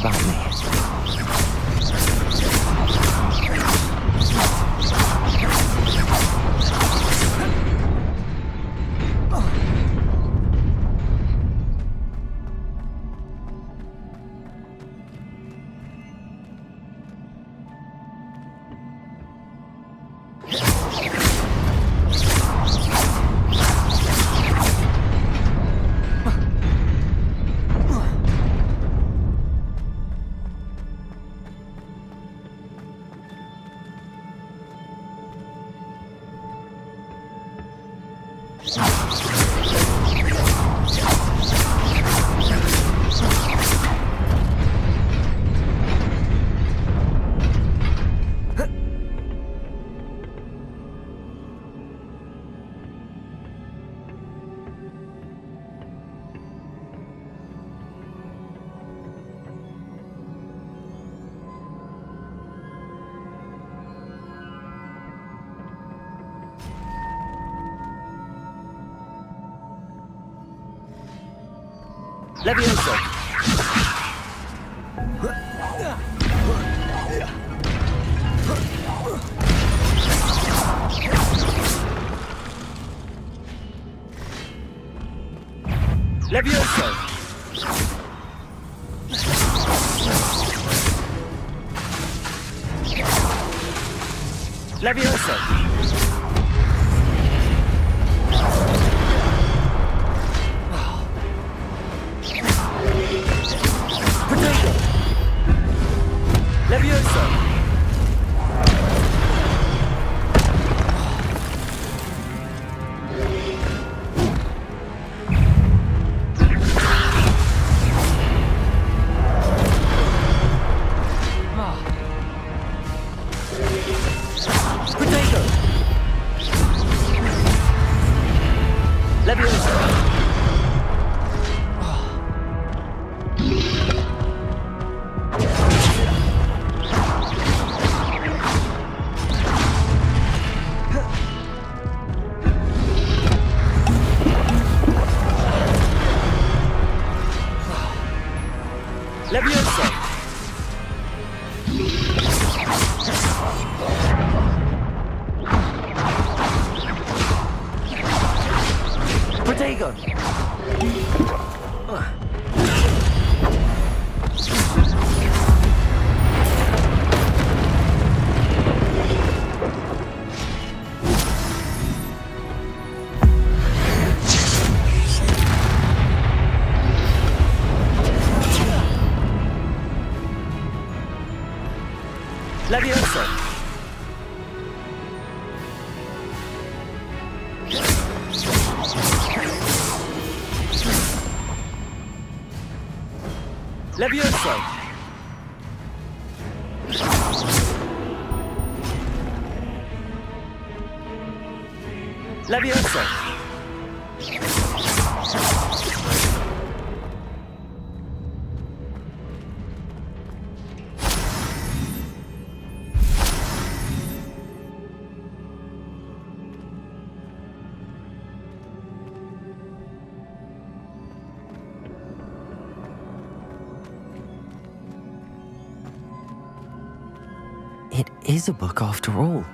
about me. Levioso! Levioso! Levioso! Levioso! Potato! Levioso! Levioso! Potato! Levioso! Levioso! Levioso! It is a book after all.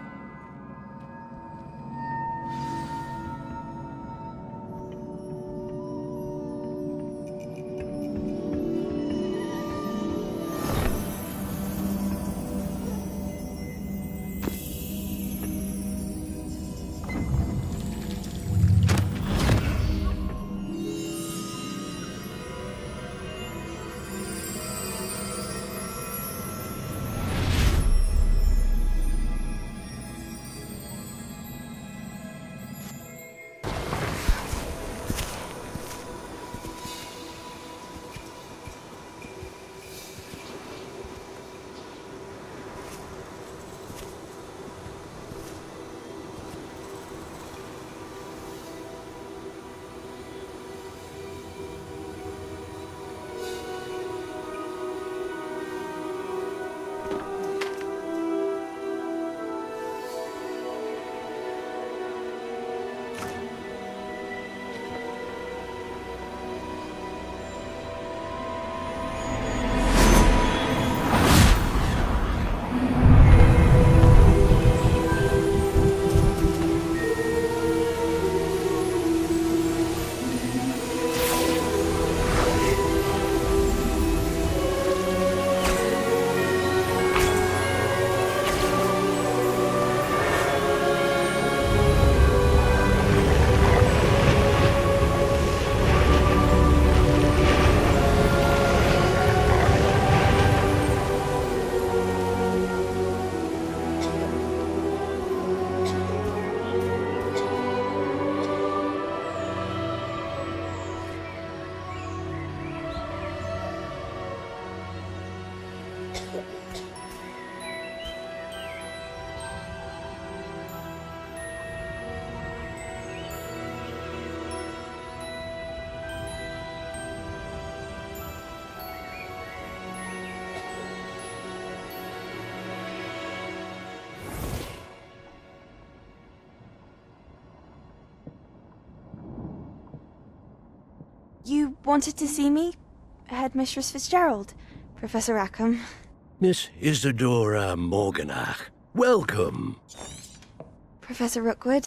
You wanted to see me? Headmistress Fitzgerald, Professor Rackham. Miss Isadora Morganach, welcome. Professor Rookwood.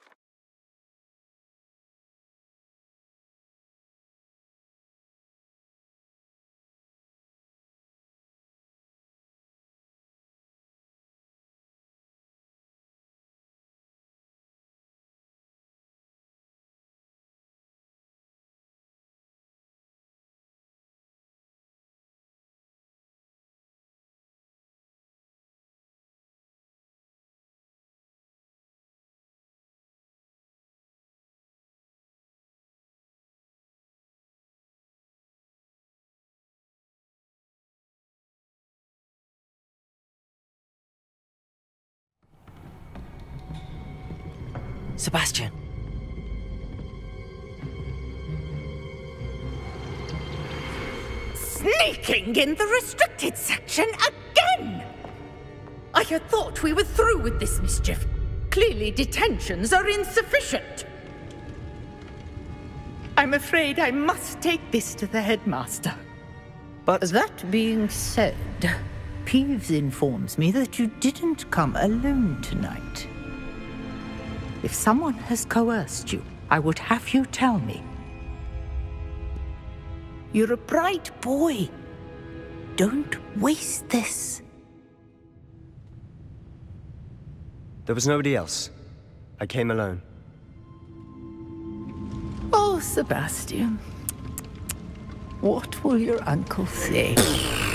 Sebastian. Sneaking in the restricted section again! I had thought we were through with this mischief. Clearly detentions are insufficient. I'm afraid I must take this to the headmaster. But That being said, Peeves informs me that you didn't come alone tonight. If someone has coerced you, I would have you tell me. You're a bright boy. Don't waste this. there was nobody else. I came alone. Oh, Sebastian. What will your uncle say?